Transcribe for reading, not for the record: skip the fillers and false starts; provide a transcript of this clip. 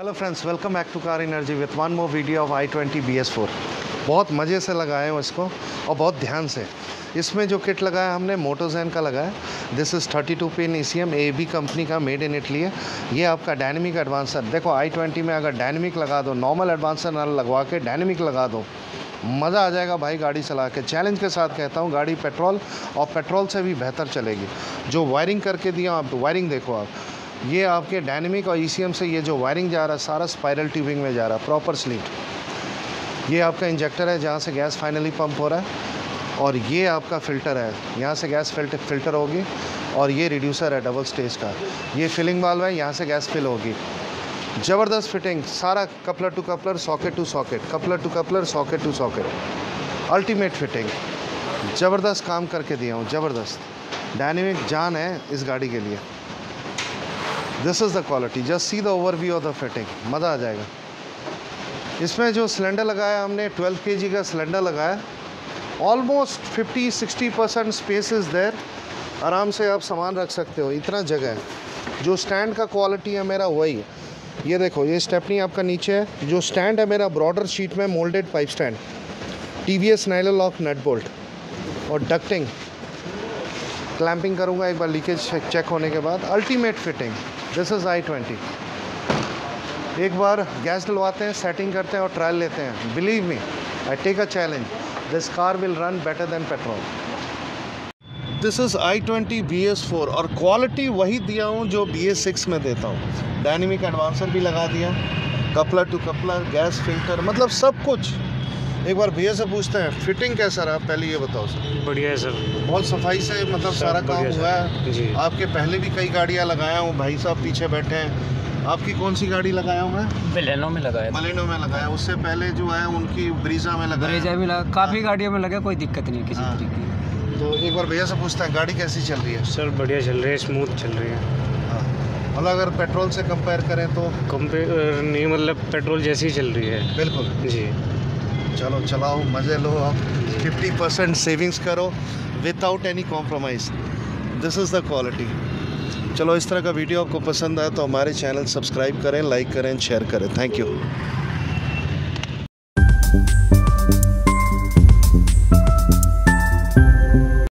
Hello friends, welcome back to car energy with one more video of i20 BS4। बहुत मज़े से लगाए हैं इसको और बहुत ध्यान से। इसमें जो किट लगाया हमने मोटोजैन का लगाया। This is 32 pin ECM AB company का, मेड इन इटली है। ये आपका डायनेमिक एडवांसर, देखो i20 में अगर डायनेमिक लगा दो, नॉर्मल एडवांसर ना लगवा के डायनेमिक लगा दो, मज़ा आ जाएगा भाई गाड़ी चला के। चैलेंज के साथ कहता हूँ, गाड़ी पेट्रोल और पेट्रोल से भी बेहतर चलेगी। जो वायरिंग करके दिया आप, वायरिंग देखो आप, ये आपके डायनेमिक और ECM से ये जो वायरिंग जा रहा है सारा स्पाइरल ट्यूबिंग में जा रहा है, प्रॉपर स्लीट। ये आपका इंजेक्टर है जहाँ से गैस फाइनली पंप हो रहा है, और ये आपका फ़िल्टर है, यहाँ से गैस फिल्टर होगी, और ये रिड्यूसर है डबल स्टेज का। ये फिलिंग वाल्व है, यहाँ से गैस फिल होगी। ज़बरदस्त फिटिंग, सारा coupler to coupler, socket to socket, coupler to coupler, socket to socket, ultimate fitting. ज़बरदस्त काम करके दिया हूँ, ज़बरदस्त। डायनेमिक जान है इस गाड़ी के लिए। This is the quality, just see the overview of the fitting, मज़ा आ जाएगा। इसमें जो सिलेंडर लगाया हमने 12 kg का सिलेंडर लगाया। Almost 50-60% space is there. आराम से आप सामान रख सकते हो, इतना जगह है। जो स्टैंड का क्वालिटी है मेरा वही है। ये देखो, ये स्टेपनी आपका नीचे है। जो स्टैंड है मेरा ब्रॉडर शीट में मोल्डेड पाइप स्टैंड, TVS नाइलर लॉक नट बोल्ट, और डक्टिंग क्लैंपिंग करूँगा एक बार लीकेज चेक होने के बाद। Ultimate fitting. This is i20। एक बार गैस डलवाते हैं, सेटिंग करते हैं और ट्रायल लेते हैं। Believe me, I take a challenge, this car will run better than petrol. This is i20 BS4 और क्वालिटी वही दिया हूँ जो BS6 में देता हूँ। डायनेमिक एडवांसर भी लगा दिया, coupler to coupler, gas filter, मतलब सब कुछ। एक बार भैया से पूछते हैं फिटिंग कैसा रहा, पहले ये बताओ सर। बढ़िया है सर, बहुत सफाई से मतलब सारा काम हुआ है जी। आपके पहले भी कई गाड़ियाँ लगाया हूँ, भाई साहब पीछे बैठे हैं। आपकी कौन सी गाड़ी लगाया हूँ मैं? बलेनो में लगाया, बलेनो में लगाया। उससे पहले जो है उनकी ब्रीजा में लगाया। ब्रेजा में लगा, काफ़ी गाड़ियों में लगा, कोई दिक्कत नहीं किसी हाँ। तरीके की। तो एक बार भैया से पूछते हैं गाड़ी कैसी चल रही है। सर बढ़िया चल रही है, स्मूथ चल रही है। हाँ, मतलब अगर पेट्रोल से कंपेयर करें तो कंपेयर नहीं, मतलब पेट्रोल जैसी ही चल रही है। बिल्कुल जी। चलो चलाओ, मज़े लो, आप 50% सेविंग्स करो without any compromise. This is the quality. चलो, इस तरह का वीडियो आपको पसंद आया तो हमारे चैनल सब्सक्राइब करें, लाइक करें, शेयर करें। Thank you.